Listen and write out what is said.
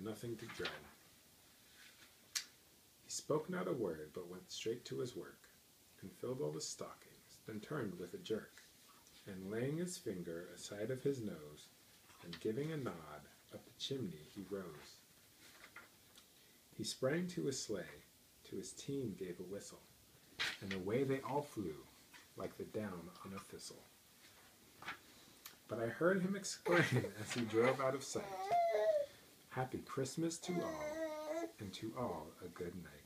nothing to dread. He spoke not a word, but went straight to his work, and filled all the stockings, then turned with a jerk, and laying his finger aside of his nose, and giving a nod, up the chimney he rose. He sprang to his sleigh, to his team gave a whistle, and away they all flew, like the down on a thistle. But I heard him exclaim as he drove out of sight, "Happy Christmas to all, and to all a good night."